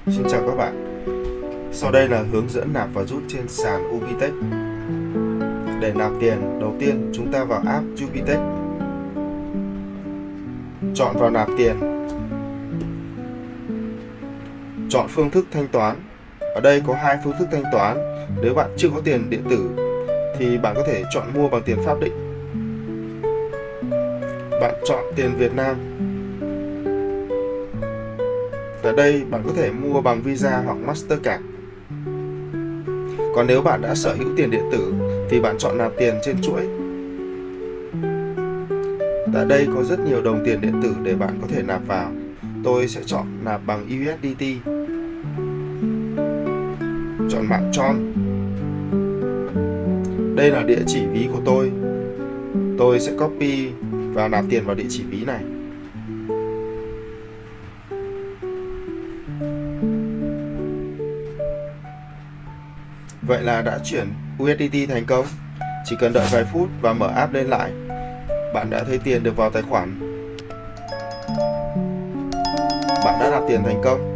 Xin chào các bạn. Sau đây là hướng dẫn nạp và rút trên sàn Ubitex. Để nạp tiền, đầu tiên chúng ta vào app Ubitex. Chọn vào nạp tiền. Chọn phương thức thanh toán. Ở đây có hai phương thức thanh toán. Nếu bạn chưa có tiền điện tử thì bạn có thể chọn mua bằng tiền pháp định. Bạn chọn tiền Việt Nam. Ở đây bạn có thể mua bằng Visa hoặc Mastercard. Còn nếu bạn đã sở hữu tiền điện tử thì bạn chọn nạp tiền trên chuỗi. Tại đây có rất nhiều đồng tiền điện tử để bạn có thể nạp vào. Tôi sẽ chọn nạp bằng USDT. Chọn mã Tron. Đây là địa chỉ ví của tôi. Tôi sẽ copy và nạp tiền vào địa chỉ ví này. Vậy là đã chuyển USDT thành công. Chỉ cần đợi vài phút và mở app lên lại, bạn đã thấy tiền được vào tài khoản. Bạn đã nạp tiền thành công.